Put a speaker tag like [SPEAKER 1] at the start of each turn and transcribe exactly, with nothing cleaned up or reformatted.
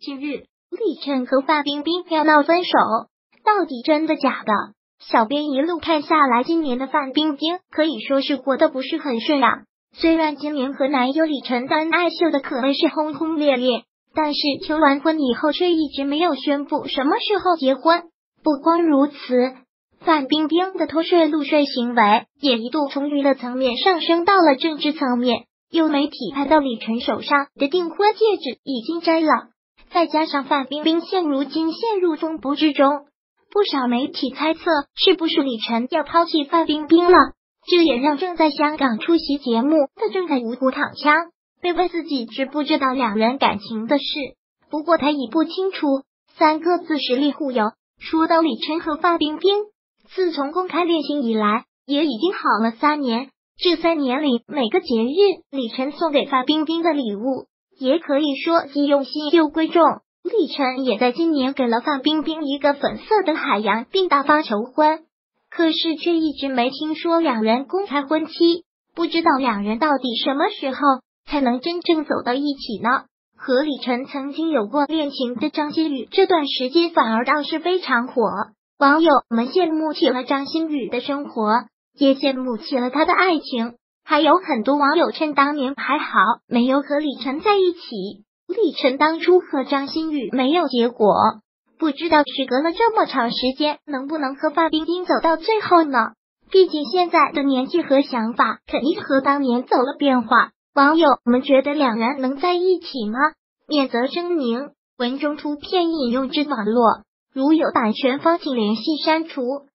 [SPEAKER 1] 近日，李晨和范冰冰要闹分手，到底真的假的？小编一路看下来，今年的范冰冰可以说是过得不是很顺啊。虽然今年和男友李晨的恩爱秀的可谓是轰轰烈烈，但是求完婚以后却一直没有宣布什么时候结婚。不光如此，范冰冰的偷税漏税行为也一度从娱乐层面上升到了政治层面。有媒体拍到李晨手上的订婚戒指已经摘了，再加上范冰冰现如今陷入风波之中，不少媒体猜测是不是李晨要抛弃范冰冰了。这也让正在香港出席节目的正在五虎躺枪被问自己知不知道两人感情的事，不过他已不清楚，三个字实力互有。说到李晨和范冰冰，自从公开恋情以来也已经好了三年，这三年里每个节日李晨送给范冰冰的礼物也可以说既用心又贵重。李晨也在今年给了范冰冰一个粉色的海洋，并大方求婚，可是却一直没听说两人公开婚期，不知道两人到底什么时候才能真正走到一起呢？和李晨曾经有过恋情的张馨予这段时间反而倒是非常火，网友们羡慕起了张馨予的生活，也羡慕起了他的爱情，还有很多网友趁当年还好没有和李晨在一起，李晨当初和张馨予没有结果，不知道时隔了这么长时间能不能和范冰冰走到最后呢？毕竟现在的年纪和想法肯定和当年走了变化，网友们觉得两人能在一起吗？免责声明，文中图片引用至网络，如有版权方请联系删除。